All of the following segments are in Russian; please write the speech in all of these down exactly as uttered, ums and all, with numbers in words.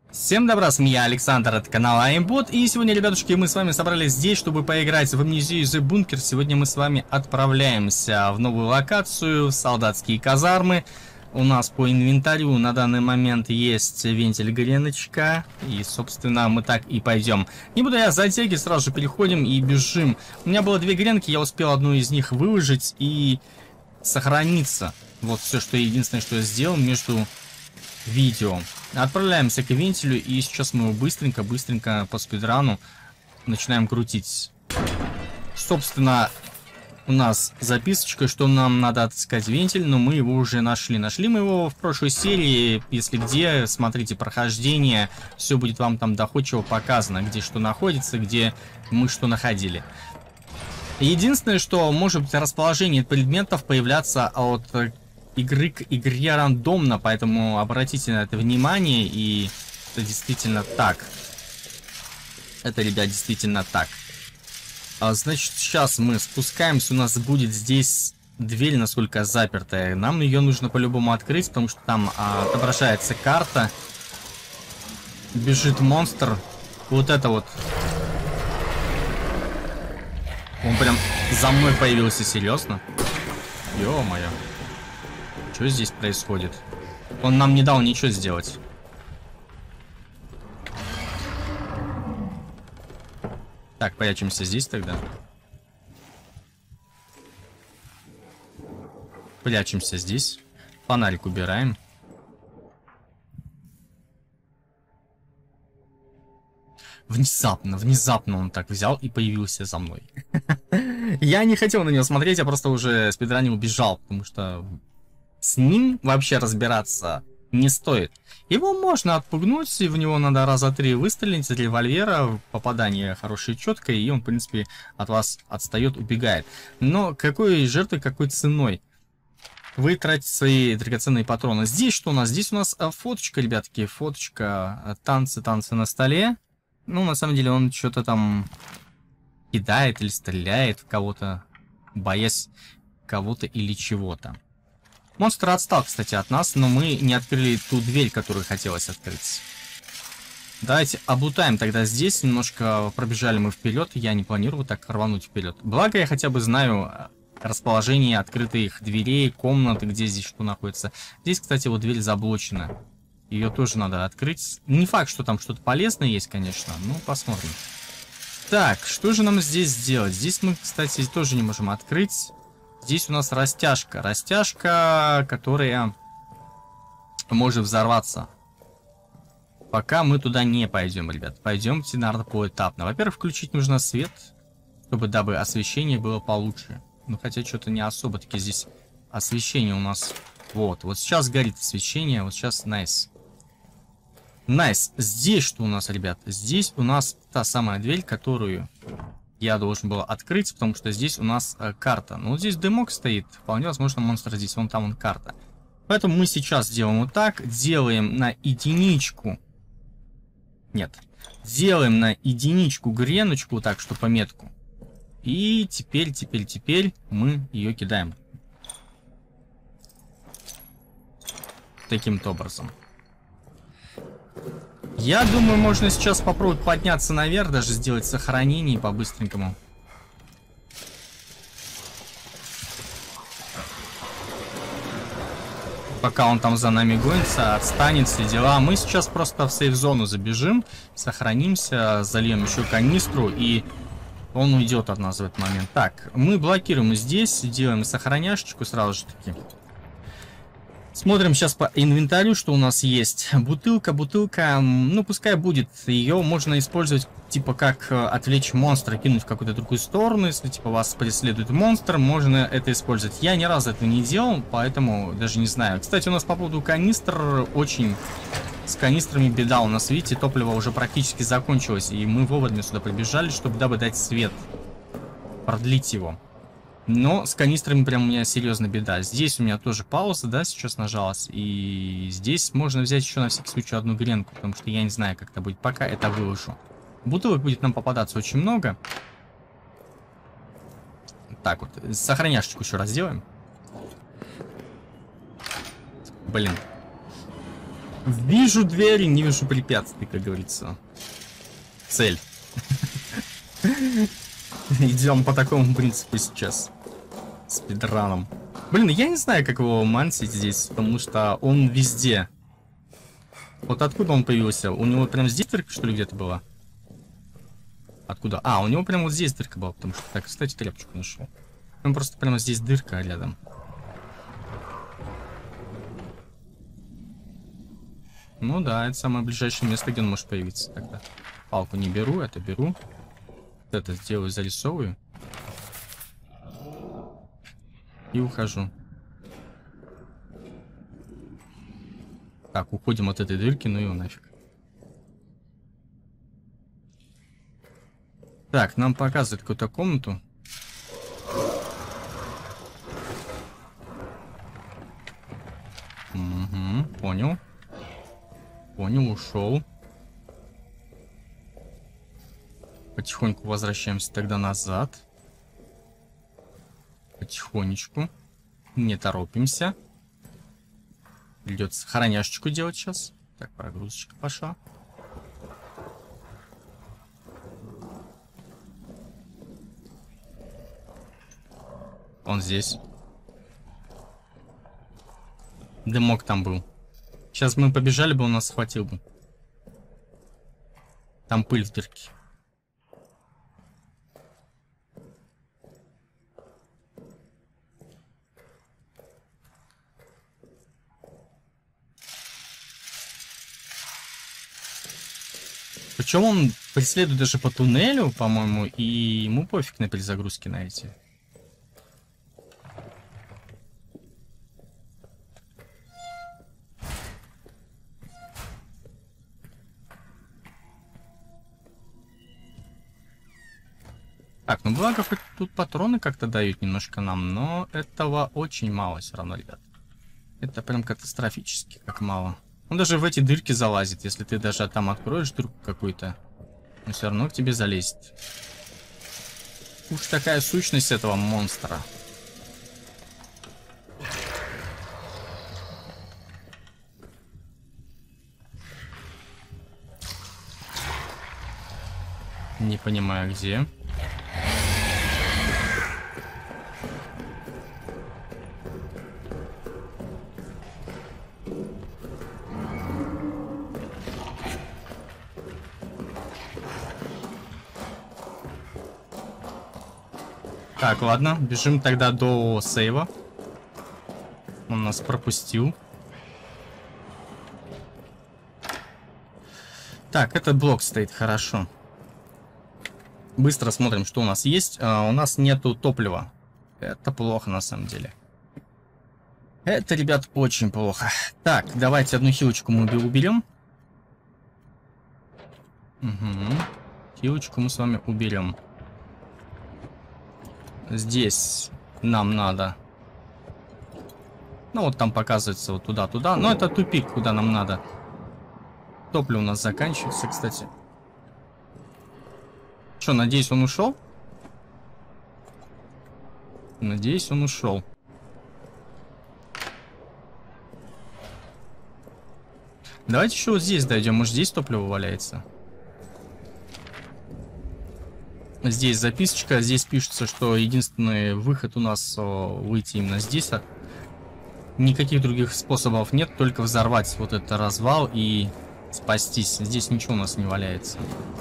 Всем добра, с меня Александр, это канал Аймбот, и сегодня, ребятушки, мы с вами собрались здесь, чтобы поиграть в Amnesia The Bunker. Сегодня мы с вами отправляемся в новую локацию, в солдатские казармы. У нас по инвентарю на данный момент есть вентиль греночка, и, собственно, мы так и пойдем. Не буду я затягивать, сразу же переходим и бежим. У меня было две гренки, я успел одну из них выложить и сохраниться. Вот все, что единственное, что я сделал между видео. Отправляемся к вентилю, и сейчас мы его быстренько-быстренько по спидрану начинаем крутить. Собственно, у нас записочка, что нам надо отыскать вентиль, но мы его уже нашли. Нашли мы его в прошлой серии, если где, смотрите прохождение, все будет вам там доходчиво показано, где что находится, где мы что находили. Единственное, что может быть расположение предметов появляться от игры к игре рандомно, поэтому обратите на это внимание, и это действительно так. Это, ребят, действительно так. А, значит, сейчас мы спускаемся, у нас будет здесь дверь, насколько запертая. Нам ее нужно по-любому открыть, потому что там а, отображается карта. Бежит монстр. Вот это вот. Он прям за мной появился, серьезно? Ё-моё. Что здесь происходит? Он нам не дал ничего сделать. Так, прячемся здесь тогда. Прячемся здесь. Фонарик убираем. Внезапно, внезапно он так взял и появился за мной. Я не хотел на него смотреть, я просто уже спидранил, убежал, потому что с ним вообще разбираться не стоит. Его можно отпугнуть, и в него надо раза три выстрелить из револьвера, попадание хорошее, четкое, и он, в принципе, от вас отстает, убегает. Но какой жертвой, какой ценой? Вы тратите свои драгоценные патроны. Здесь что у нас? Здесь у нас фоточка, ребятки, фоточка, танцы, танцы на столе. Ну, на самом деле, он что-то там кидает или стреляет в кого-то, боясь кого-то или чего-то. Монстр отстал, кстати, от нас, но мы не открыли ту дверь, которую хотелось открыть. Давайте облутаем тогда здесь. Немножко пробежали мы вперед. Я не планирую так рвануть вперед. Благо, я хотя бы знаю расположение открытых дверей, комнат, где здесь что находится. Здесь, кстати, вот дверь заблочена. Ее тоже надо открыть. Не факт, что там что-то полезное есть, конечно. Ну, посмотрим. Так, что же нам здесь сделать? Здесь мы, кстати, тоже не можем открыть. Здесь у нас растяжка. Растяжка, которая может взорваться. Пока мы туда не пойдем, ребят. Пойдемте, наверное, поэтапно. Во-первых, включить нужно свет, чтобы дабы освещение было получше. Ну, хотя что-то не особо-таки здесь освещение у нас. Вот, вот сейчас горит освещение, вот сейчас найс. Найс. Здесь что у нас, ребят? Здесь у нас та самая дверь, которую я должен был открыть, потому что здесь у нас э, карта. Ну, вот здесь дымок стоит. Вполне возможно, монстр здесь. Вон там, вон карта. Поэтому мы сейчас делаем вот так. Делаем на единичку. Нет. Делаем на единичку греночку, так что пометку. И теперь, теперь, теперь мы ее кидаем. Таким-то образом. Я думаю, можно сейчас попробовать подняться наверх, даже сделать сохранение по-быстренькому. Пока он там за нами гонится, отстанет, все дела. Мы сейчас просто в сейф-зону забежим, сохранимся, зальем еще канистру, и он уйдет от нас в этот момент. Так, мы блокируем здесь, делаем сохраняшечку сразу же таки. Смотрим сейчас по инвентарю, что у нас есть. Бутылка, бутылка, ну пускай будет. Ее можно использовать типа как отвлечь монстра, кинуть в какую-то другую сторону. Если типа вас преследует монстр, можно это использовать. Я ни разу этого не делал, поэтому даже не знаю. Кстати, у нас по поводу канистр очень... С канистрами беда. У нас, видите, топливо уже практически закончилось. И мы вовремя сюда прибежали, чтобы дабы дать свет. Продлить его. Но с канистрами прям у меня серьезно беда. Здесь у меня тоже пауза, да, сейчас нажалась. И здесь можно взять еще на всякий случай одну гренку, потому что я не знаю, как это будет. Пока это выложу. Бутылок будет нам попадаться очень много. Так вот, сохраняшечку еще раз сделаем. Блин. Вижу двери, не вижу препятствий, как говорится. Цель. Идем по такому принципу сейчас. Спидраном. Блин, я не знаю, как его мансить здесь, потому что он везде. Вот откуда он появился? У него прям здесь дырка, что ли, где-то была? Откуда? А, у него прям вот здесь дырка была, потому что... Так, кстати, тряпочку нашел. Он просто прямо здесь дырка рядом. Ну да, это самое ближайшее место, где он может появиться тогда. Палку не беру, это беру. Это сделаю, зарисовываю. И ухожу. Так, уходим от этой дырки, ну его нафиг. Так, нам показывают какую-то комнату. Угу, понял. Понял, ушел. Потихоньку возвращаемся тогда назад. Потихонечку. Не торопимся. Придется хороняшечку делать сейчас. Так, прогрузочка пошла. Он здесь. Дымок там был. Сейчас мы побежали бы, он нас схватил бы. Там пыль в дырке. Причем он преследует даже по туннелю, по-моему, и ему пофиг на перезагрузки на эти. Так, ну благо хоть тут патроны как-то дают немножко нам, но этого очень мало все равно, ребят. Это прям катастрофически как мало. Он даже в эти дырки залазит, если ты даже там откроешь дырку какую-то, он все равно к тебе залезет. Уж такая сущность этого монстра. Не понимаю, где. Так, ладно, бежим тогда до сейва. Он нас пропустил. Так, этот блок стоит хорошо. Быстро смотрим, что у нас есть. А, у нас нету топлива. Это плохо на самом деле. Это, ребят, очень плохо. Так, давайте одну хилочку мы уберем. Угу. Хилочку мы с вами уберем. Здесь нам надо. Ну вот там показывается вот туда-туда. Но это тупик, куда нам надо. Топливо у нас заканчивается, кстати. Что, надеюсь, он ушел? Надеюсь, он ушел. Давайте еще вот здесь дойдем. Может, здесь топливо валяется? Здесь записочка. Здесь пишется, что единственный выход у нас выйти именно здесь. Никаких других способов нет. Только взорвать вот этот развал и спастись. Здесь ничего у нас не валяется.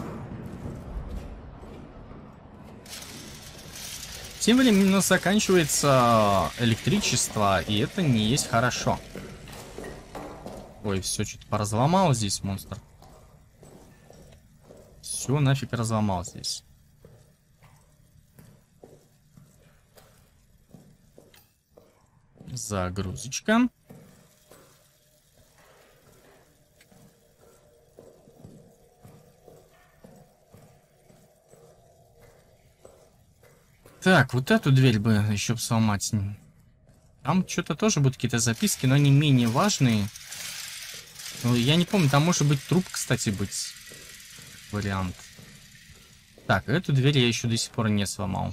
Тем временем у нас заканчивается электричество, и это не есть хорошо. Ой, все что-то поразломал здесь монстр. Все нафиг разломал здесь. Загрузочка. Так, вот эту дверь бы еще сломать. Там что-то тоже будут какие-то записки, но они менее важные. Я не помню, там может быть труп, кстати, быть. Вариант. Так, эту дверь я еще до сих пор не сломал.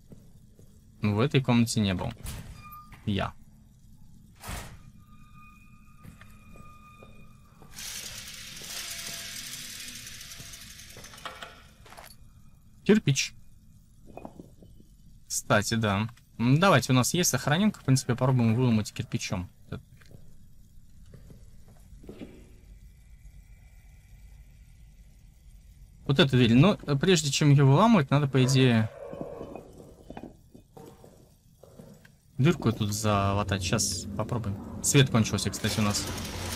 В этой комнате не был. Я. Кирпич. Кстати, да. Ну, давайте, у нас есть сохраненка. В принципе, попробуем выломать кирпичом. Вот эту дверь. Но прежде чем ее выламывать, надо, по идее, дырку тут залатать. Сейчас попробуем. Свет кончился, кстати, у нас.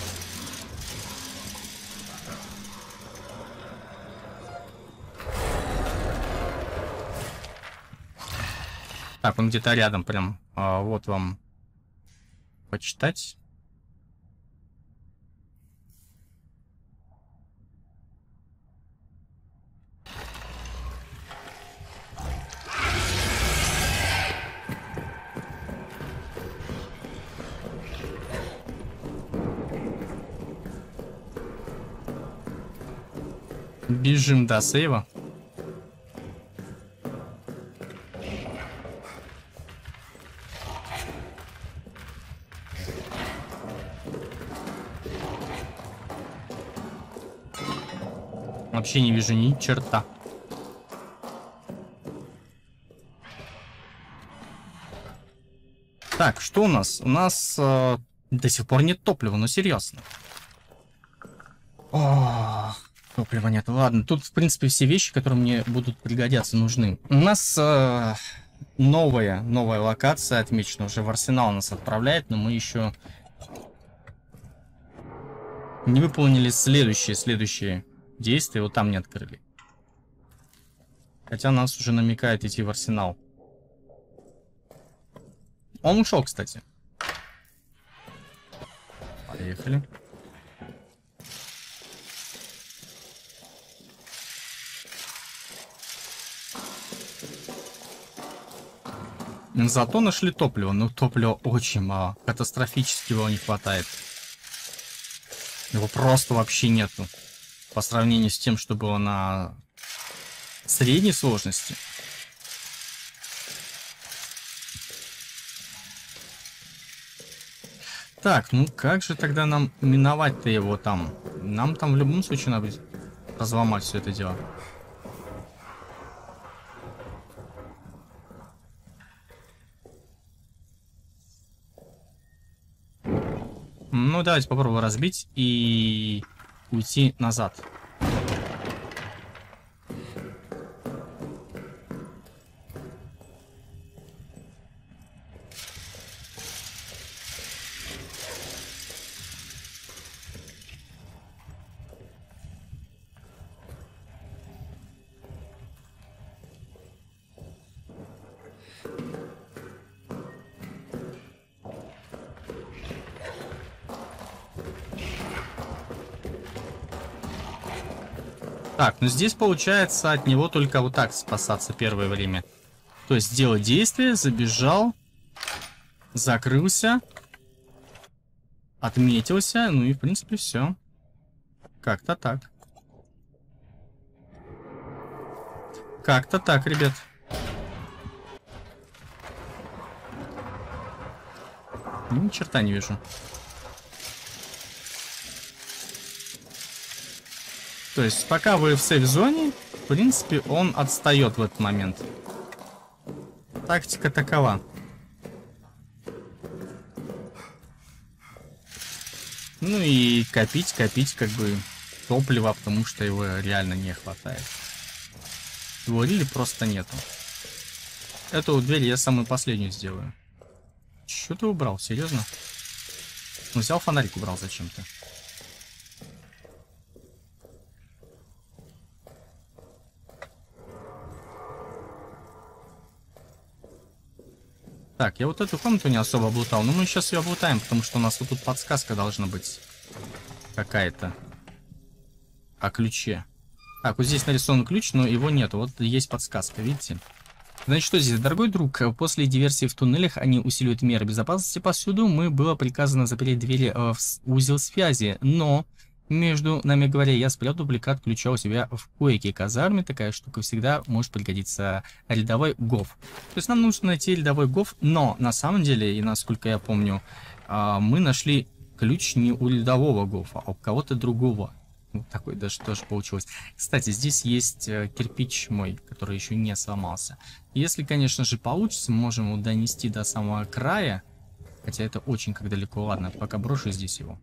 Так, он где-то рядом прям. А, вот вам почитать. Бежим до сейва. Вообще не вижу ни черта. Так, что у нас? У нас э, до сих пор нет топлива, ну серьезно. О, топлива нет. Ладно, тут в принципе все вещи, которые мне будут пригодятся, нужны. У нас э, новая, новая локация отмечена, уже в арсенал нас отправляет, но мы еще не выполнили следующие, следующие действия, вот там не открыли. Хотя нас уже намекает идти в арсенал. Он ушел, кстати. Поехали. Зато нашли топливо, но топлива очень мало. Катастрофически его не хватает. Его просто вообще нету. По сравнению с тем, что было на средней сложности. Так, ну как же тогда нам миновать-то его там? Нам там в любом случае надо разломать все это дело. Ну, давайте попробуем разбить и уйти назад. Так, ну здесь получается от него только вот так спасаться первое время. То есть сделать действие, забежал, закрылся, отметился, ну и в принципе все. Как-то так. Как-то так, ребят. Ни черта не вижу. То есть, пока вы в сейф-зоне, в принципе, он отстает в этот момент. Тактика такова. Ну и копить, копить, как бы, топливо, потому что его реально не хватает. Его рили просто нету. Эту дверь я самую последнюю сделаю. Чё ты убрал? Серьезно? Ну, взял фонарик, убрал зачем-то. Так, я вот эту комнату не особо облутал, но мы сейчас ее облутаем, потому что у нас вот тут подсказка должна быть какая-то о ключе. Так, вот здесь нарисован ключ, но его нету. Вот есть подсказка, видите? Значит, что здесь? Дорогой друг, после диверсии в туннелях они усиливают меры безопасности повсюду. Мы было приказано запереть двери в узел связи, но... Между нами говоря, я спрятал дубликат ключа у себя в койке казарме. Такая штука всегда может пригодиться. Рядовой гоф. То есть нам нужно найти рядовой гоф, но на самом деле, и насколько я помню, мы нашли ключ не у рядового гофа, а у кого-то другого. Вот такой даже тоже получилось. Кстати, здесь есть э, кирпич мой, который еще не сломался. Если, конечно же, получится, мы можем его донести до самого края. Хотя это очень как далеко. Ладно, пока брошу здесь его.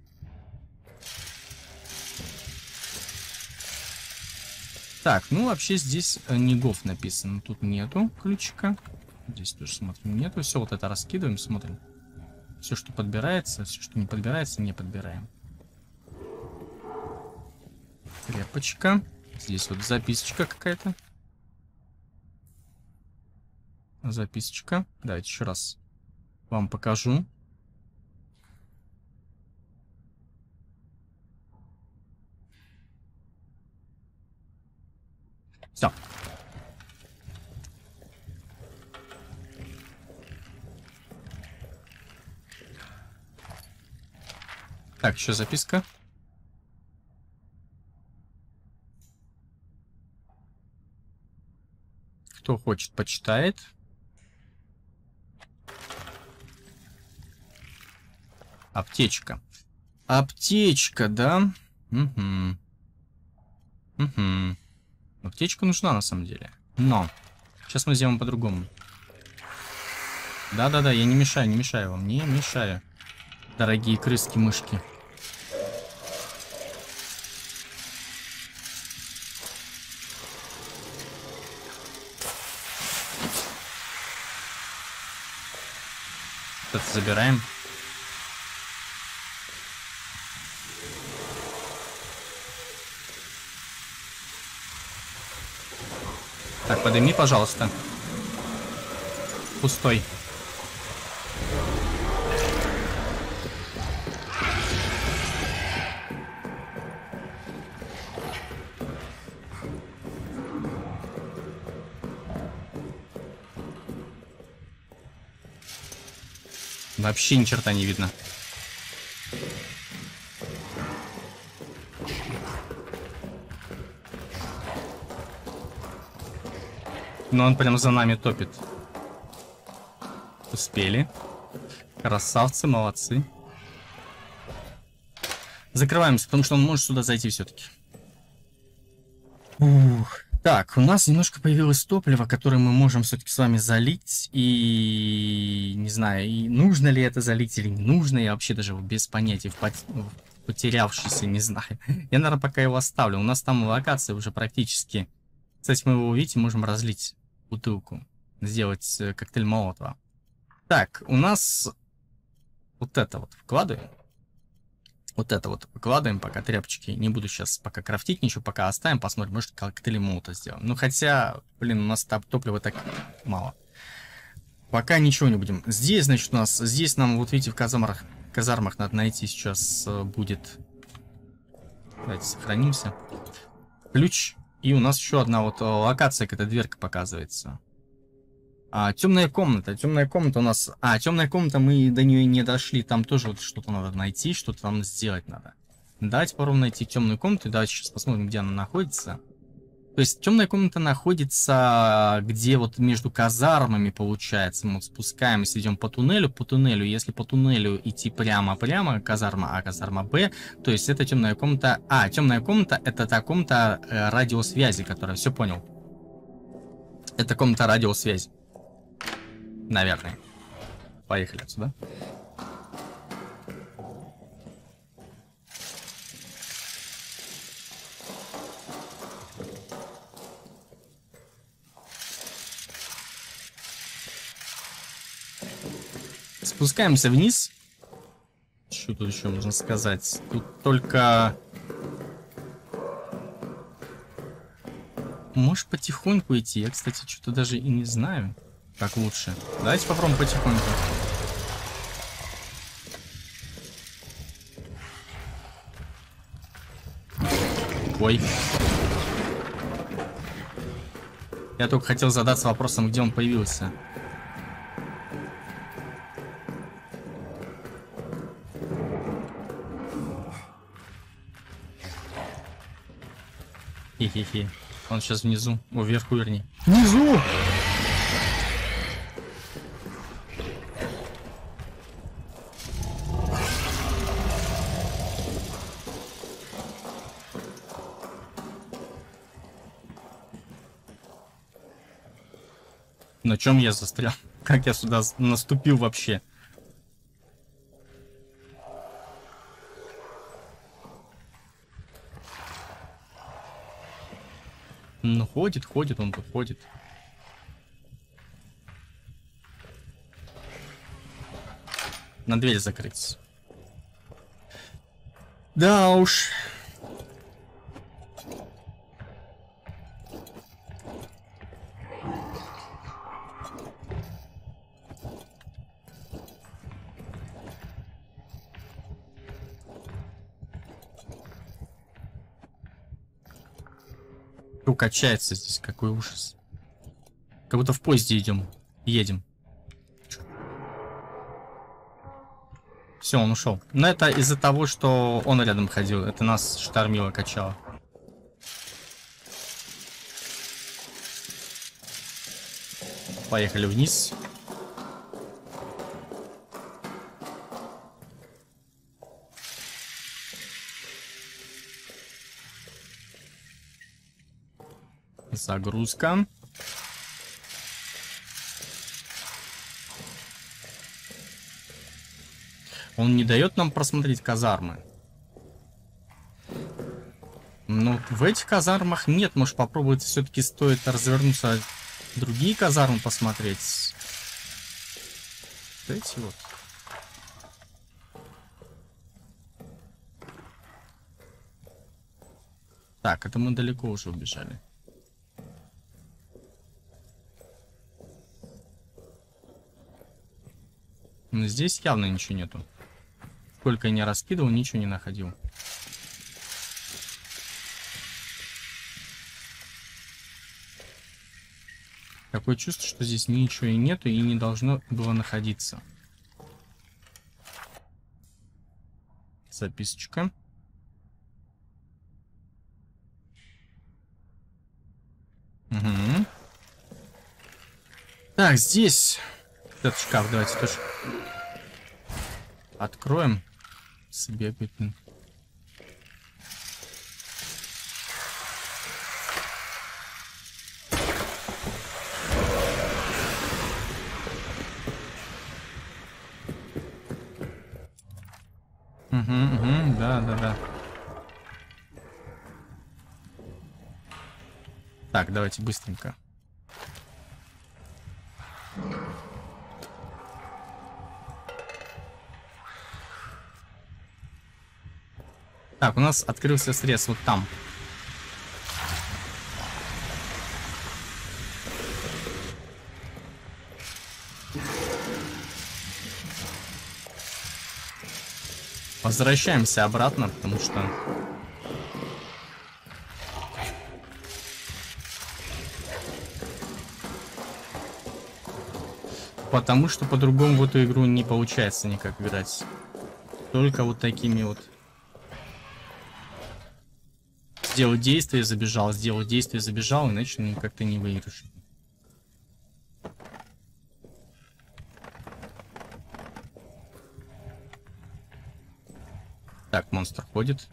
Так, ну вообще здесь Негов написано. Тут нету ключика. Здесь тоже смотрим, нету. Все вот это раскидываем, смотрим. Все, что подбирается, все, что не подбирается, не подбираем. Тряпочка. Здесь вот записочка какая-то. Записочка. Давайте еще раз вам покажу. Все. Так, еще записка. Кто хочет, почитает. Аптечка. Аптечка, да? Угу. Угу. Аптечка нужна на самом деле. Но. Сейчас мы сделаем по-другому. Да-да-да, я не мешаю, не мешаю вам. Не мешаю. Дорогие крыски-мышки. Это забираем. Так, подними, пожалуйста. Пустой. Вообще ни черта не видно. Но он прям за нами топит. Успели. Красавцы, молодцы. Закрываемся, потому что он может сюда зайти все-таки. Ух. Так, у нас немножко появилось топливо, которое мы можем все-таки с вами залить. И не знаю, и нужно ли это залить или не нужно. Я вообще даже без понятия, в пот... потерявшийся, не знаю. Я, наверное, пока его оставлю. У нас там локация уже практически. Кстати, мы его, видите, можем разлить бутылку. Сделать коктейль Молотова. Так, у нас вот это вот вкладываем. Вот это вот выкладываем, пока тряпочки. Не буду сейчас пока крафтить ничего, пока оставим, посмотрим, может коктейли молота сделаем. Ну хотя, блин, у нас там топлива так мало. Пока ничего не будем. Здесь, значит, у нас, здесь нам, вот видите, в казармах, казармах надо найти сейчас будет. Давайте сохранимся. Ключ. И у нас еще одна вот локация, какая-то дверка показывается. А, темная комната. Темная комната у нас... А, темная комната, мы до нее не дошли. Там тоже вот что-то надо найти, что-то там сделать надо. Давайте попробуем найти темную комнату. Давайте сейчас посмотрим, где она находится. То есть темная комната находится где вот между казармами, получается. Мы вот спускаемся, идем по туннелю. По туннелю, если по туннелю идти прямо-прямо, казарма А, казарма Б, то есть это темная комната... А, темная комната — это та комната э, радиосвязи, которая... Все понял. Это комната радиосвязи. Наверное. Поехали отсюда. Спускаемся вниз. Что тут еще можно сказать? Тут только... Можешь потихоньку идти. Я, кстати, что-то даже и не знаю. Как лучше. Давайте попробуем потихоньку. Ой. Я только хотел задаться вопросом, где он появился. Хе-хе-хе. Он сейчас внизу. О, вверху, вернее. Внизу! На чем я застрял? Как я сюда наступил вообще? Ну, ходит, ходит, он тут ходит. На дверь закрыть. Да уж. Качается здесь, какой ужас. Как будто в поезде идем. Едем. Все, он ушел. Но это из-за того, что он рядом ходил. Это нас штормило, качало. Поехали вниз. Загрузка. Он не дает нам просмотреть казармы. Ну, в этих казармах нет. Может, попробовать все-таки стоит развернуться, другие казармы посмотреть. Эти вот. Так, это мы далеко уже убежали. Но здесь явно ничего нету. Сколько я не раскидывал, ничего не находил. Такое чувство, что здесь ничего и нету, и не должно было находиться. Записочка. Угу. Так, здесь... Этот шкаф давайте тоже откроем. Себе пятно. Угу, угу, да, да, да. Так, давайте быстренько. Так, у нас открылся срез вот там. Возвращаемся обратно, потому что... Потому что по-другому в эту игру не получается никак играть. Только вот такими вот... Сделал действие, забежал, сделал действие, забежал, иначе ну, как-то не выиграешь. Так, монстр ходит.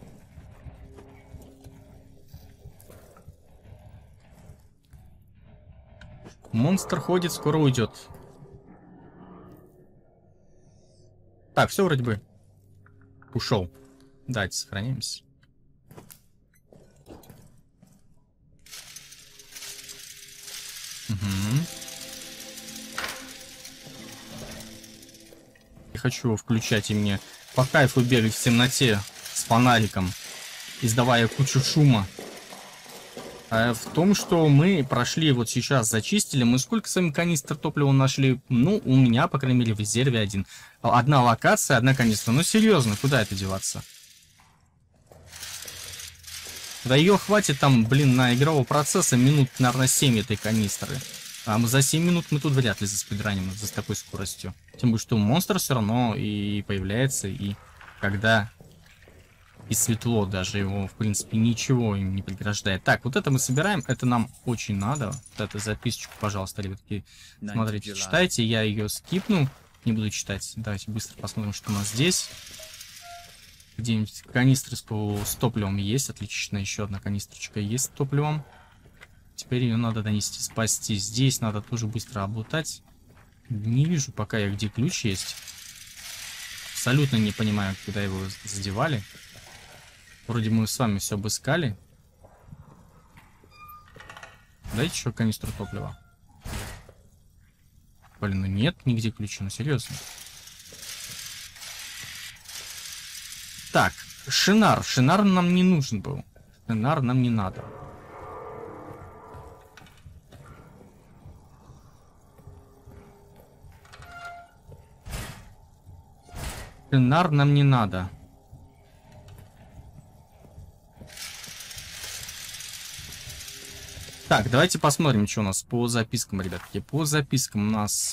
Монстр ходит, скоро уйдет. Так, все вроде бы. Ушел. Давайте сохранимся. Угу. Я хочу включать и мне по кайфу бегать в темноте с фонариком, издавая кучу шума. А в том, что мы прошли вот сейчас, зачистили, мы сколько с вами канистр топлива нашли? Ну, у меня, по крайней мере, в резерве один. Одна локация, одна канистра. Ну, серьезно, куда это деваться? Да ее хватит там, блин, на игрового процесса минут, наверное, семь этой канистры. А мы за семь минут мы тут вряд ли заспидраним за такой скоростью. Тем более, что монстр все равно и появляется, и когда и светло даже его, в принципе, ничего им не преграждает. Так, вот это мы собираем, это нам очень надо. Вот эту записочку, пожалуйста, ребятки, смотрите, читайте. Я ее скипну, не буду читать. Давайте быстро посмотрим, что у нас здесь. Где-нибудь канистры с, с топливом есть, отлично. Еще одна канистрочка есть с топливом. Теперь ее надо донести, спасти. Здесь надо тоже быстро облутать. Не вижу пока я, где ключ есть. Абсолютно не понимаю, куда его задевали. Вроде мы с вами все обыскали. Дайте еще канистру топлива. Блин, ну нет нигде ключа, ну серьезно. Так, шинар. Шинар нам не нужен был. Шинар нам не надо. Шинар нам не надо. Так, давайте посмотрим, что у нас по запискам, ребятки. По запискам у нас...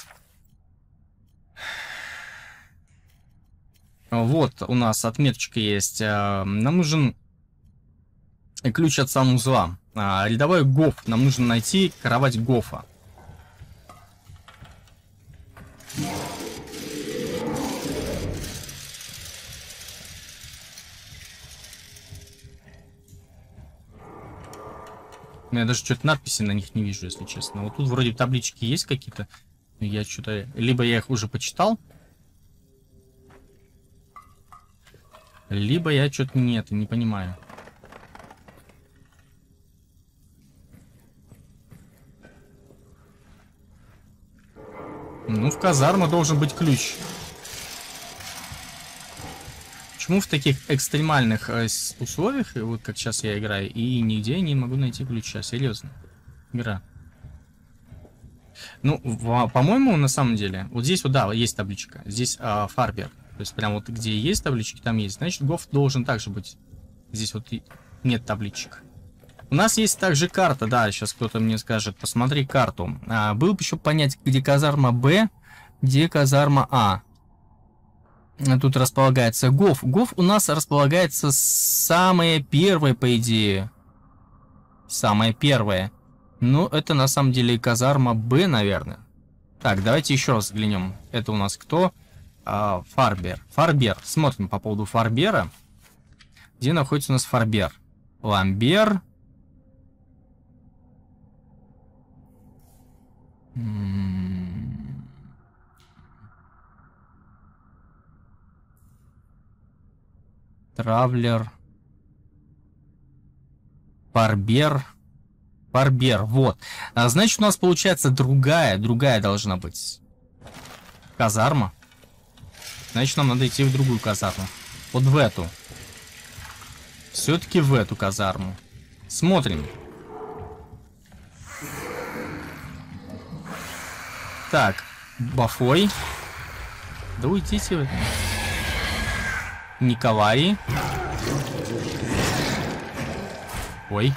Вот у нас отметочка есть. Нам нужен ключ от санузла. Рядовой Гоф. Нам нужно найти кровать Гофа. Я даже что-то надписи на них не вижу, если честно. Вот тут вроде таблички есть какие-то. Я что-то... Либо я их уже почитал. Либо я что-то нет, не понимаю. Ну, в казарму должен быть ключ. Почему в таких экстремальных э, условиях, вот как сейчас я играю, и нигде не могу найти ключа? Серьезно. Игра. Ну, по-моему, на самом деле, вот здесь вот, да, есть табличка. Здесь э, Фарбер. То есть прям вот где есть таблички, там есть. Значит, Гоф должен также быть. Здесь вот нет табличек. У нас есть также карта, да, сейчас кто-то мне скажет, посмотри карту. А, было бы еще понять, где казарма Б, где казарма А. Тут располагается Гоф. Гоф у нас располагается самое первое, по идее. Самое первое. Но это на самом деле казарма Б, наверное. Так, давайте еще раз взглянем. Это у нас кто? А, Фарбер. Фарбер. Смотрим по поводу Фарбера. Где находится у нас Фарбер? Ламбер. Травлер. Фарбер. Фарбер, вот. А, значит, у нас получается другая, другая должна быть казарма. Значит, нам надо идти в другую казарму. Вот в эту. Все-таки в эту казарму. Смотрим. Так, Бафой. Да уйдите вы. Николай. Ой.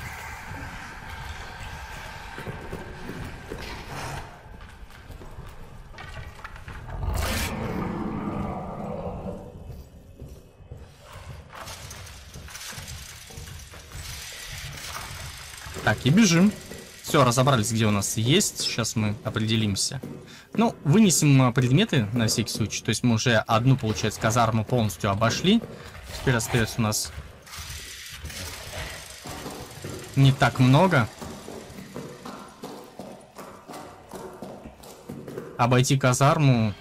Так, и бежим. Все, разобрались, где у нас есть. Сейчас мы определимся. Ну, вынесем предметы на всякий случай. То есть мы уже одну, получается, казарму полностью обошли. Теперь остается у нас не так много. Обойти казарму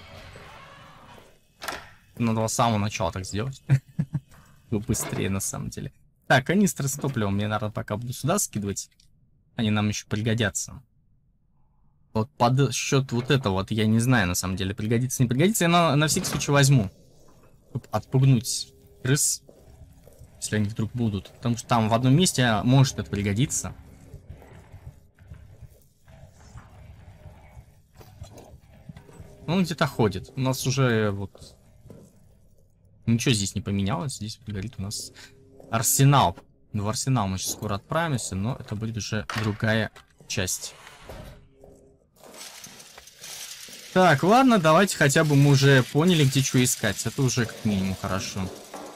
надо с самого начала так сделать. Быстрее, на самом деле. Так, канистры с топливом мне, наверное, пока буду сюда скидывать. Они нам еще пригодятся. Вот под счет вот этого вот я не знаю, на самом деле, пригодится, не пригодится. Я на, на всякий случай возьму. Чтобы отпугнуть крыс, если они вдруг будут. Потому что там в одном месте может это пригодиться. Он где-то ходит. У нас уже вот... Ничего здесь не поменялось. Здесь говорит у нас... Арсенал. В Арсенал мы сейчас скоро отправимся, но это будет уже другая часть. Так, ладно, давайте хотя бы мы уже поняли, где что искать. Это уже как минимум хорошо.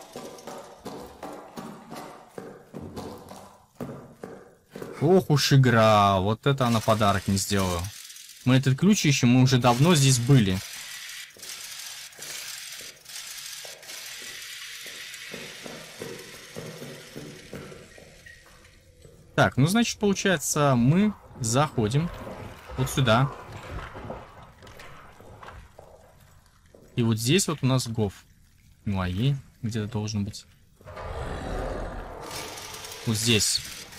Ох уж игра. Вот это она подарок не сделала. Мы этот ключ ищем, мы уже давно здесь были. Так, ну, значит, получается, мы Заходим. Вот сюда. И вот здесь вот у нас гов. Ну, а ей где-то должен быть. Вот здесь.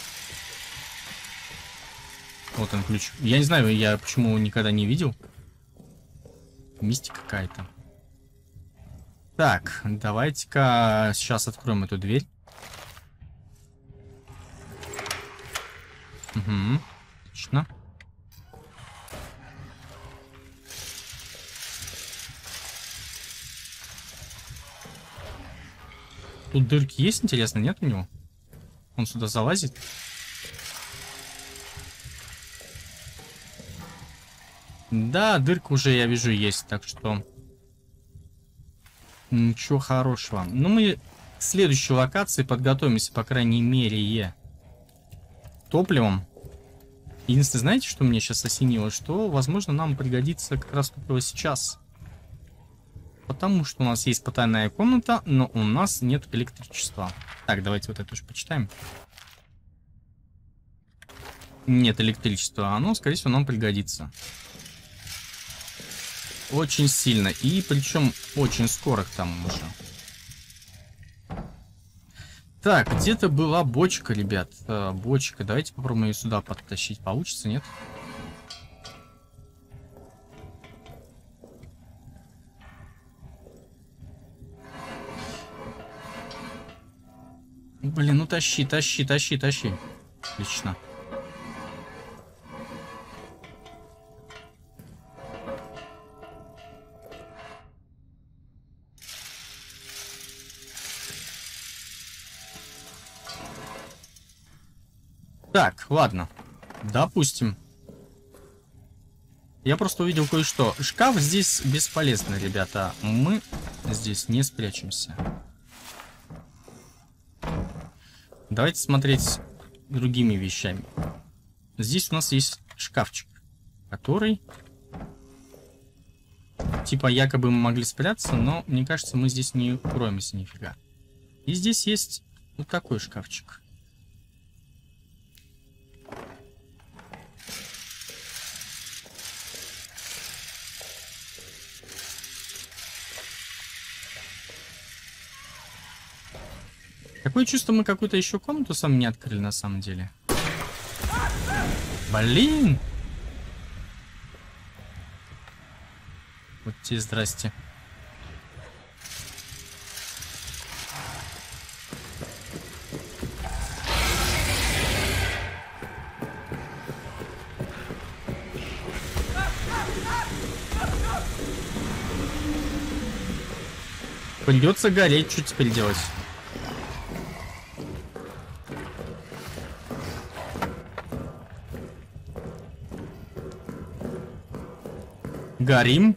Вот он ключ. Я не знаю, я почему никогда не видел. Мистика какая-то. Так, давайте-ка сейчас откроем эту дверь. Угу, отлично. Тут дырки есть, интересно, нет у него? Он сюда залазит? Да, дырка уже, я вижу, есть, так что... Ничего хорошего. Ну, мы к следующей локации подготовимся, по крайней мере, топливом. Единственное, знаете, что мне сейчас осенило? Что, возможно, нам пригодится как раз топливо сейчас. Потому что у нас есть потайная комната, но у нас нет электричества. Так, давайте вот это уже почитаем. Нет электричества, оно, скорее всего, нам пригодится. Очень сильно. И причем очень скоро к тому же. Так, где-то была бочка, ребят. Э, бочка. Давайте попробуем ее сюда подтащить. Получится, нет? Блин, ну тащи, тащи, тащи, тащи. Отлично. Так, ладно. Допустим. Я просто увидел кое-что. Шкаф здесь бесполезно, ребята. Мы здесь не спрячемся. Давайте смотреть другими вещами. Здесь у нас есть шкафчик, который... Типа якобы мы могли спрятаться, но мне кажется, мы здесь не укроемся нифига. И здесь есть вот такой шкафчик. Такое чувство, мы какую-то еще комнату сами не открыли на самом деле. Блин! Вот тебе здрасте. Придется гореть, что теперь делать? Горим.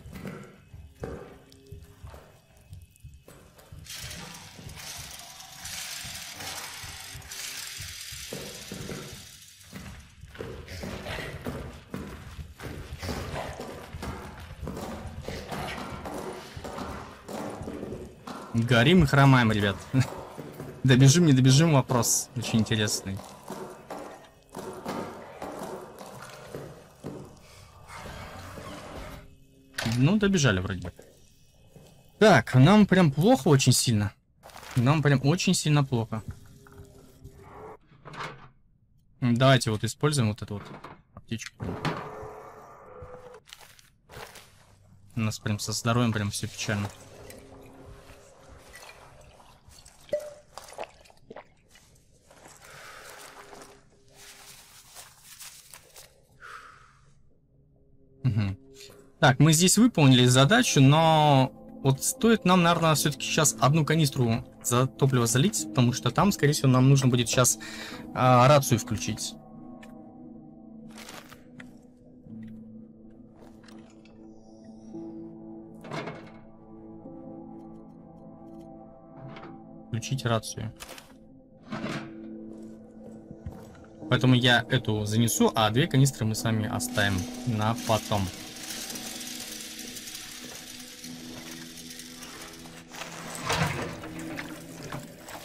Горим и хромаем, ребят. Добежим, не добежим, вопрос очень интересный. Ну, добежали вроде бы. Так, нам прям плохо очень сильно. Нам прям очень сильно плохо. Давайте вот используем вот эту вот аптечку. У нас прям со здоровьем прям все печально. Угу. Так, мы здесь выполнили задачу, но вот стоит нам, наверное, все-таки сейчас одну канистру за топливо залить, потому что там, скорее всего, нам нужно будет сейчас а, рацию включить. Включить рацию. Поэтому я эту занесу, а две канистры мы с вами оставим на потом.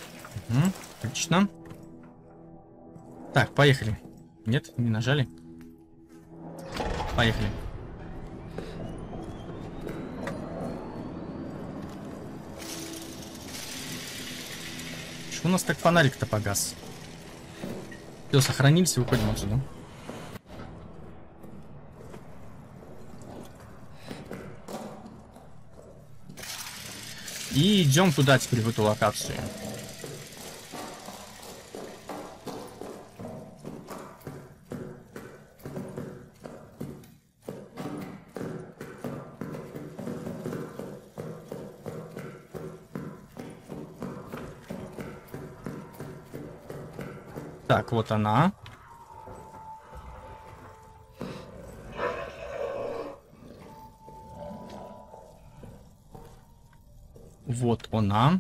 Угу, отлично. Так, поехали. Нет, не нажали. Поехали. Что у нас так фонарик-то погас? Все, сохранились, выходим отсюда. И идем туда теперь, в эту локацию. Так, вот она. Вот она.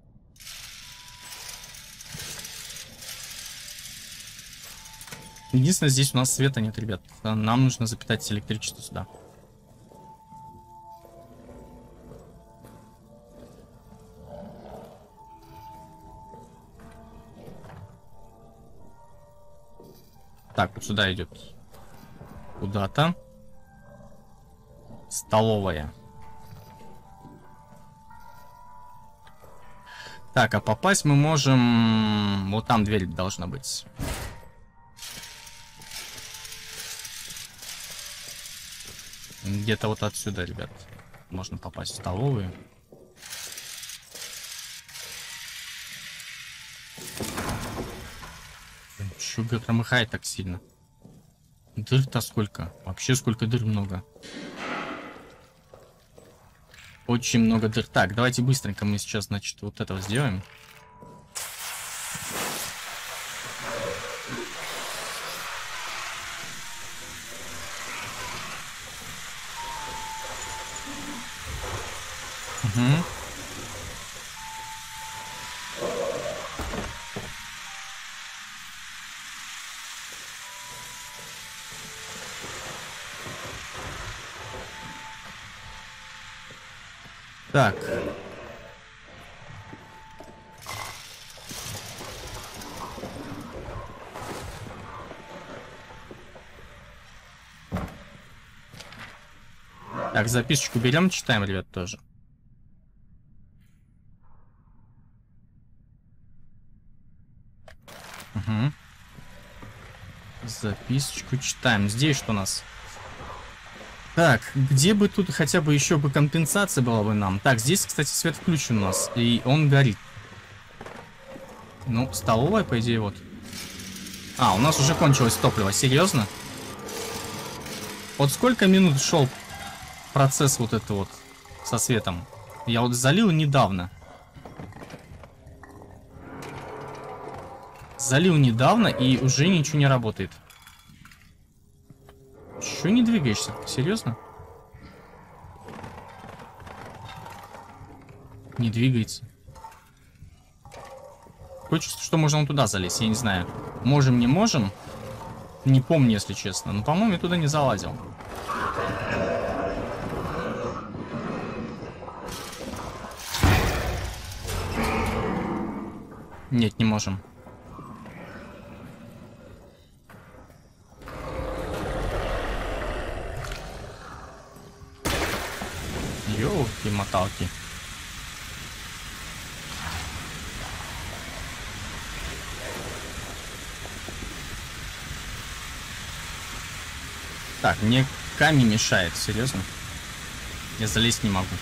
Единственное, здесь у нас света нет, ребят. Нам нужно запитать электричество сюда. Так, вот сюда идет куда-то. Столовая. Так, а попасть мы можем... Вот там дверь должна быть. Где-то вот отсюда, ребят. Можно попасть в столовую. Чё громыхает так сильно? Дыр-то сколько? Вообще сколько дыр много. Очень много дыр. Так, давайте быстренько мы сейчас, значит, вот этого сделаем. Угу. Так. Так, записочку берем, читаем, ребят, тоже. Угу. Записочку читаем. Здесь что у нас? Так, где бы тут хотя бы еще бы компенсация была бы нам? Так, здесь, кстати, свет включен у нас, и он горит. Ну, столовая, по идее, вот. А, у нас уже кончилось топливо, серьезно? Вот сколько минут шел процесс вот это вот со светом? Я вот залил недавно. Залил недавно, и уже ничего не работает. Чё не двигаешься? Серьезно? Не двигается. Такое чувство, что можно туда залезть, я не знаю. Можем, не можем. Не помню, если честно. Но, по-моему, я туда не залазил. Нет, не можем. Ёлки-моталки. Так, мне камень мешает, серьезно? Я залезть не могу.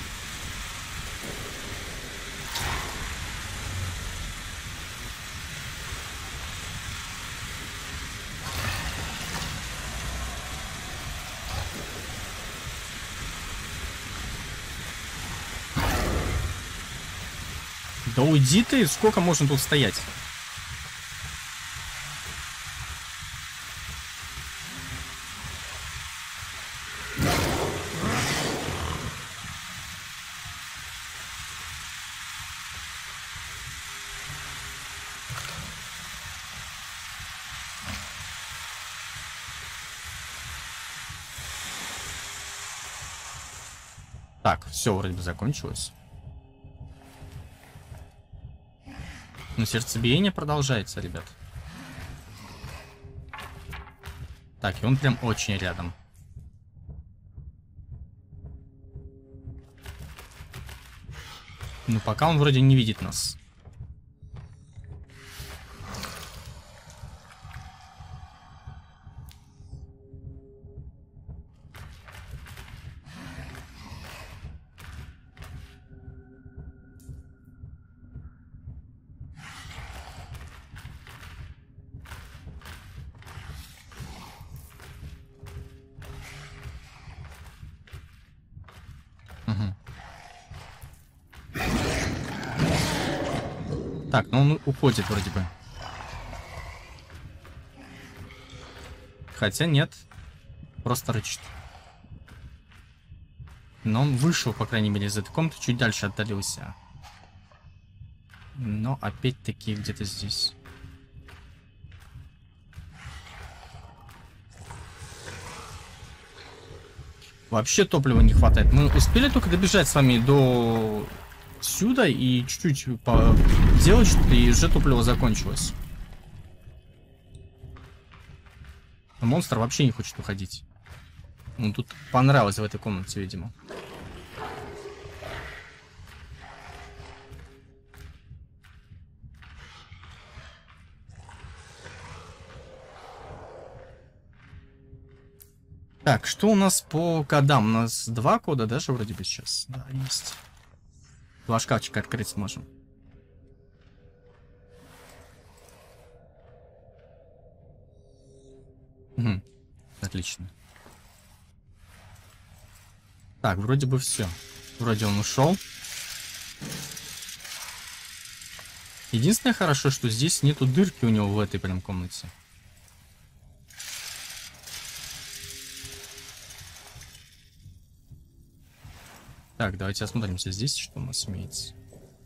Да уйди ты, сколько можно тут стоять? Так, все вроде бы закончилось. Но сердцебиение продолжается, ребят. Так, и он прям очень рядом. Ну, пока он вроде не видит нас. Так, ну он уходит вроде бы. Хотя нет. Просто рычит. Но он вышел, по крайней мере, из этой комнаты. Чуть дальше отдалился. Но опять-таки где-то здесь. Вообще топлива не хватает. Мы успели только добежать с вами до... сюда и чуть-чуть сделать что-то, и уже топливо закончилось. Но монстр вообще не хочет уходить. Ну, тут понравилось в этой комнате, видимо. Так, что у нас по кодам? У нас два кода даже вроде бы сейчас. Да, есть. Два шкафчика открыть сможем. Угу. Отлично. Так, вроде бы все. Вроде он ушел. Единственное хорошо, что здесь нету дырки у него в этой прям комнате. Так, давайте осмотримся здесь, что у нас имеется.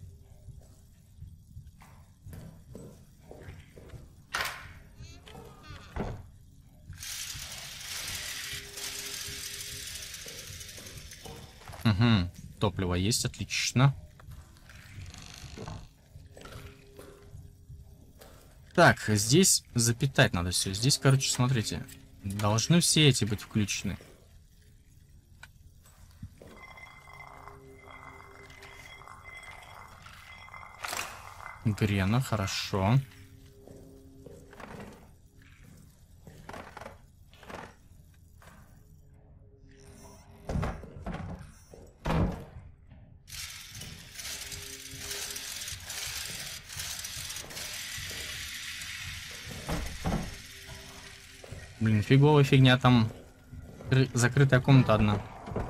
Угу, топливо есть, отлично. Так, здесь запитать надо все. Здесь, короче, смотрите, должны все эти быть включены. Грена, хорошо. Блин, фиговая фигня, там закрытая комната одна.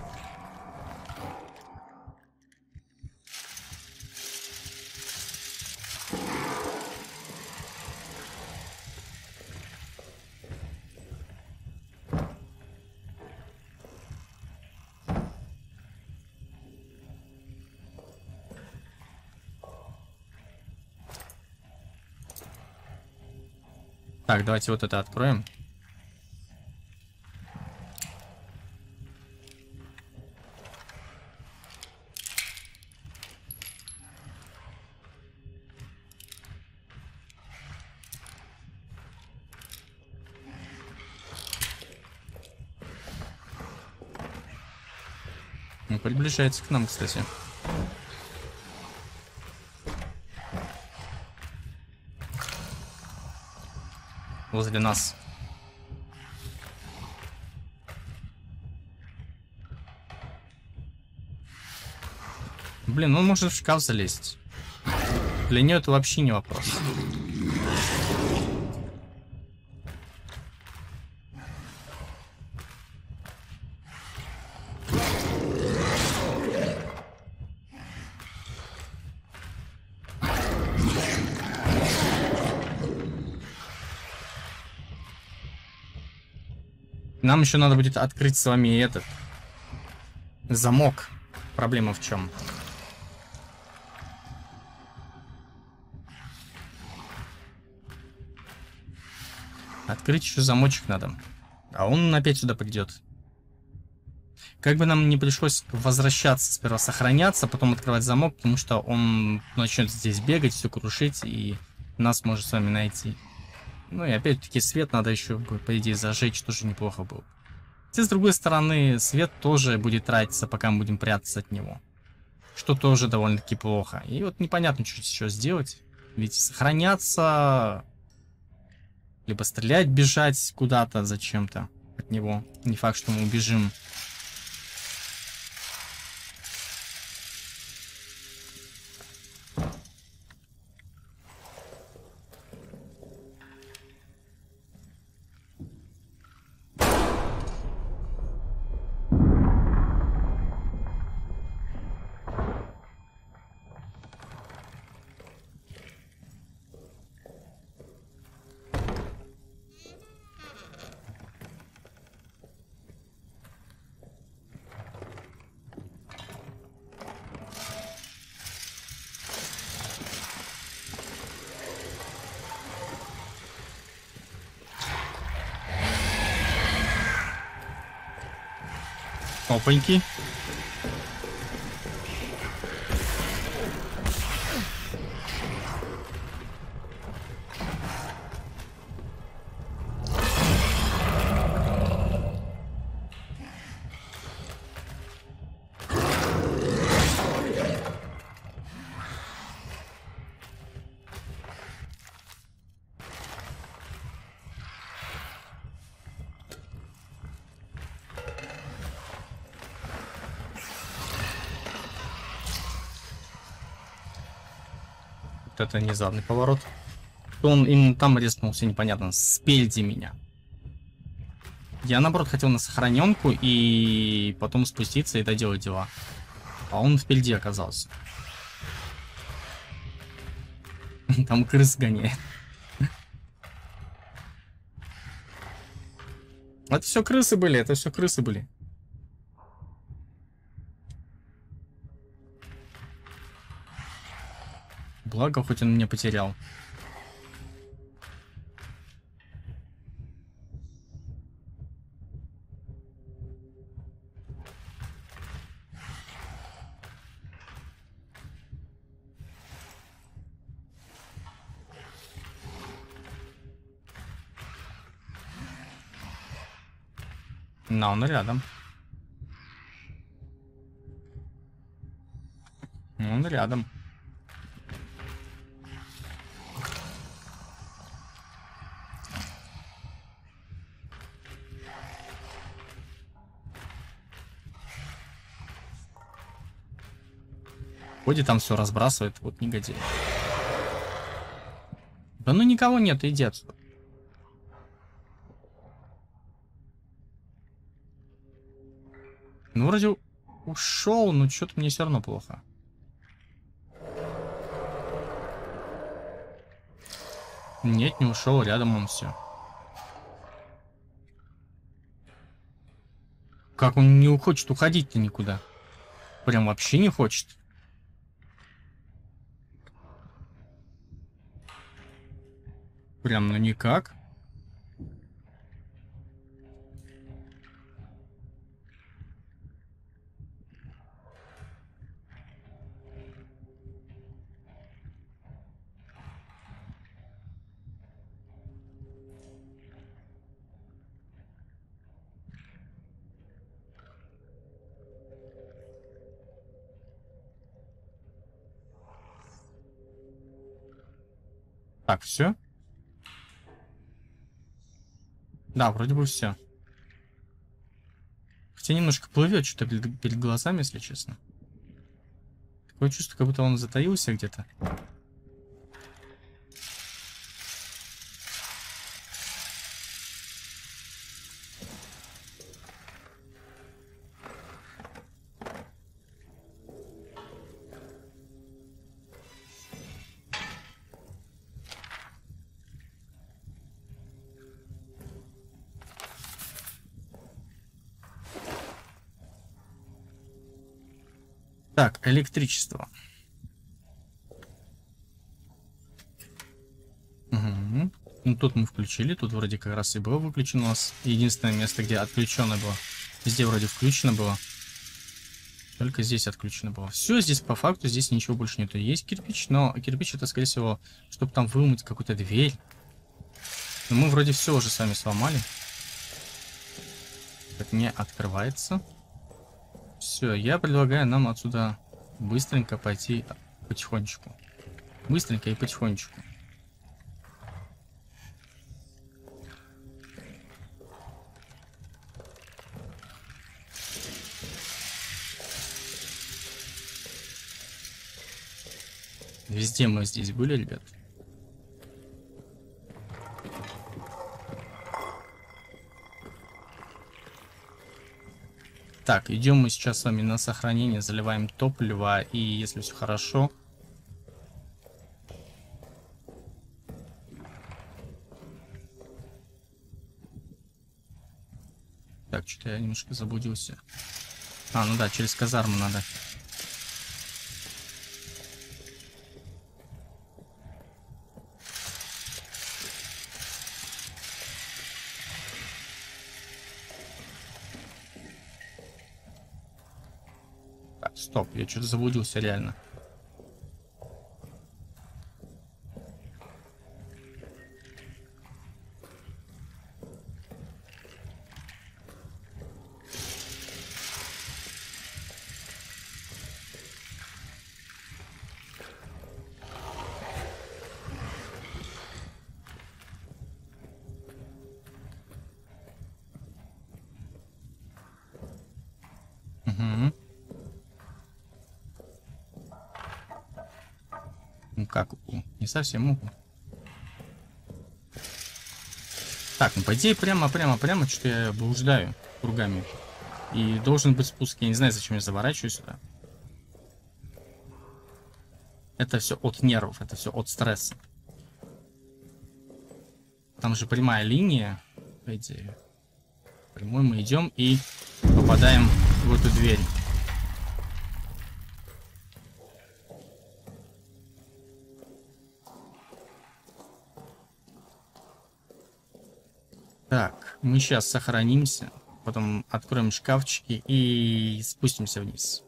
Так, давайте вот это откроем. Он приближается к нам, кстати. Возле нас. Блин, он может в шкаф залезть. Для нее это вообще не вопрос. Нам еще надо будет открыть с вами этот замок. Проблема в чем? Открыть еще замочек надо. А он опять сюда придет. Как бы нам не пришлось возвращаться, сперва сохраняться, потом открывать замок, потому что он начнет здесь бегать, все крушить, и нас может с вами найти. Ну и опять-таки свет надо еще, по идее, зажечь, тоже неплохо было. Хотя, с другой стороны, свет тоже будет тратиться, пока мы будем прятаться от него. что тоже довольно-таки плохо. И вот непонятно, что сейчас сделать. Ведь сохраняться, либо стрелять, бежать куда-то зачем-то от него. Не факт, что мы убежим. Опаньки. Это внезапный поворот. Он именно там резнулся, непонятно, спереди меня. Я, наоборот, хотел на сохраненку и потом спуститься и доделать дела. А он впереди оказался. Там крыс гоняет. Это все крысы были, это все крысы были. Благо, хоть он меня потерял. Но он рядом. Он рядом. Ходит там все разбрасывает, вот негодяй. Да ну никого нет, иди отсюда. Ну вроде ушел, но что-то мне все равно плохо. Нет, не ушел, рядом он все. Как он не хочет уходить-то никуда? Прям вообще не хочет. Прям ну никак. Так, все. Да, вроде бы все. Хотя немножко плывет что-то перед, перед глазами, если честно. Такое чувство, как будто он затаился где-то. Так, электричество. Угу. Ну, тут мы включили. Тут вроде как раз и было выключено у нас. Единственное место, где отключено было. Везде вроде включено было. Только здесь отключено было. Все, здесь по факту, здесь ничего больше нету. Есть кирпич, но кирпич это, скорее всего, чтобы там вымыть какую-то дверь. Но мы вроде все уже сами сломали. Так, не открывается. Все, я предлагаю нам отсюда Быстренько пойти потихонечку. Быстренько и потихонечку. Везде мы здесь были, ребят. Так, идем мы сейчас с вами на сохранение, заливаем топливо, и если все хорошо... Так, что-то я немножко заблудился. А, ну да, через казарму надо. Стоп, я что-то заблудился реально. Угу. Ну как, не совсем могу. Так, ну по идее прямо, прямо, прямо, что я блуждаю кругами. И должен быть спуск. Я не знаю, зачем я заворачиваю сюда. Это все от нервов, это все от стресса. Там же прямая линия, по идее. Прямой мы идем и попадаем в эту дверь. Так, мы сейчас сохранимся, потом откроем шкафчики и спустимся вниз.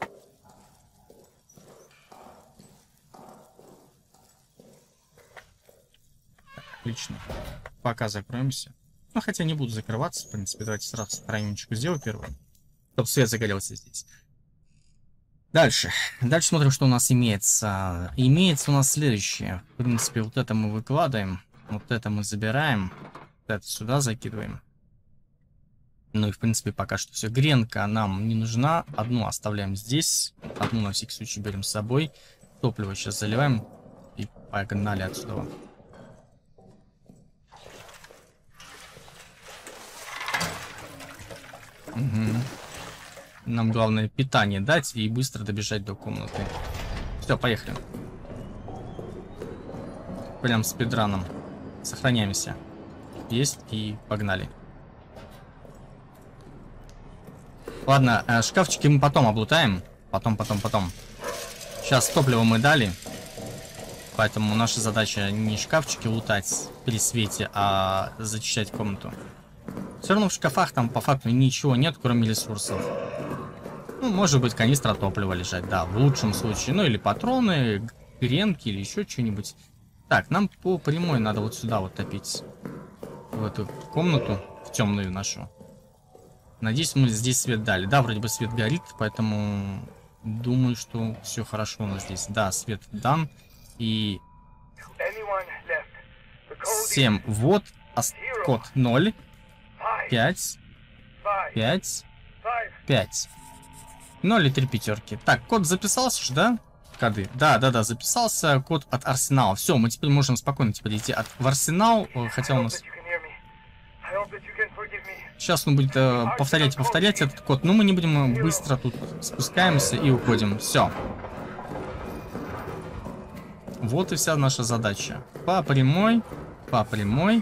Так, отлично. Пока закроемся. Ну, хотя не буду закрываться, в принципе. Давайте сразу сохраненечку сделаю первую, чтобы свет загорелся здесь. Дальше. Дальше смотрим, что у нас имеется. Имеется у нас следующее. В принципе, вот это мы выкладываем. Вот это мы забираем. Вот это сюда закидываем. Ну и, в принципе, пока что все. Гренка нам не нужна. Одну оставляем здесь. Одну на всякий случай берем с собой. Топливо сейчас заливаем. И погнали отсюда. Угу. Нам главное питание дать и быстро добежать до комнаты. Все, поехали. Прям спидраном. Сохраняемся. Есть и погнали. Ладно, шкафчики мы потом облутаем. Потом, потом, потом. Сейчас топливо мы дали. Поэтому наша задача не шкафчики лутать при свете, а зачищать комнату. Все равно в шкафах там по факту ничего нет, кроме ресурсов. Ну, может быть, канистра топлива лежать, да, в лучшем случае. Ну, или патроны, гренки, или еще что-нибудь. Так, нам по прямой надо вот сюда вот топить. В эту комнату, в темную нашу. Надеюсь, мы здесь свет дали. Да, вроде бы свет горит, поэтому думаю, что все хорошо у нас здесь. Да, свет дан. И... семь. Вот. Код ноль. пять. пять. пять. ноль и три пятерки. Так, код записался же, да? Коды. Да, да, да, записался код от Арсенала. Все, мы теперь можем спокойно теперь идти от, в Арсенал. Хотя у нас... Сейчас он будет э, повторять и повторять этот код. Но мы не будем, быстро тут спускаемся и уходим. Все. Вот и вся наша задача. По прямой, по прямой.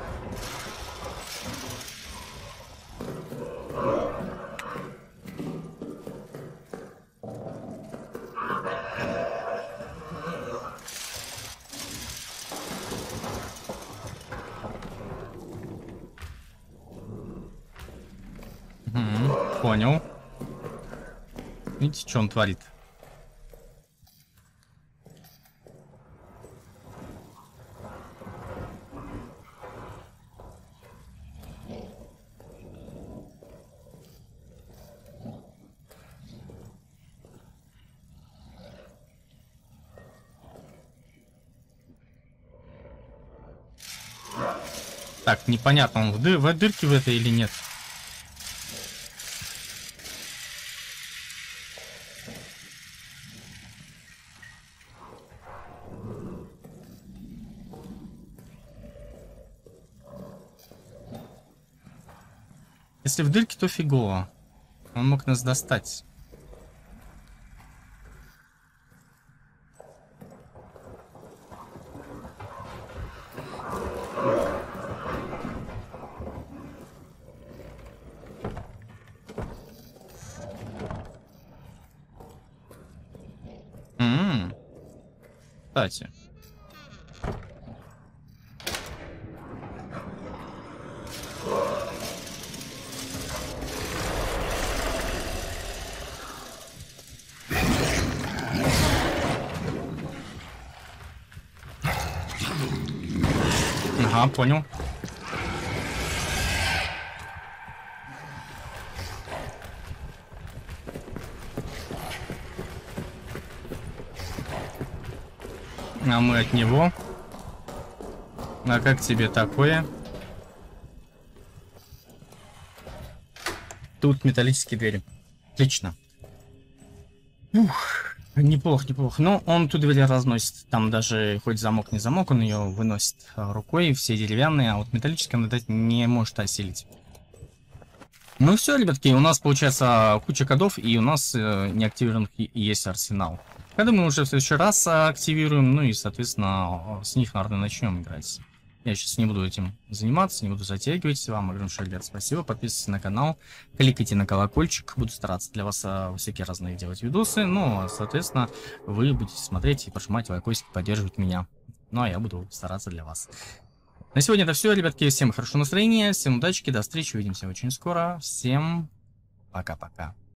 Угу, понял. Видите, что он творит? Так, непонятно, он в, ды в дырке в этой или нет. Если в дырке, то фигово. Он мог нас достать. М-м-м. Кстати. Ага, понял. А мы от него. А как тебе такое? Тут металлические двери. Отлично. Ух, неплохо, неплохо. Но он ту дверь разносит. Там даже хоть замок не замок, он ее выносит рукой. Все деревянные, а вот металлические он дать не может осилить. Ну все, ребятки, у нас получается куча кодов, и у нас э, неактивированных есть арсенал. Когда мы уже в следующий раз активируем, ну и, соответственно, с них, наверное, начнем играть. Я сейчас не буду этим заниматься, не буду затягивать. Вам огромное, ребят, спасибо. Подписывайтесь на канал, кликайте на колокольчик. Буду стараться для вас а, всякие разные делать видосы. Ну, соответственно, вы будете смотреть и прожимать лайкосики, поддерживать меня. Ну, а я буду стараться для вас. На сегодня это все, ребятки. Всем хорошего настроения, всем удачи, до встречи, увидимся очень скоро. Всем пока-пока.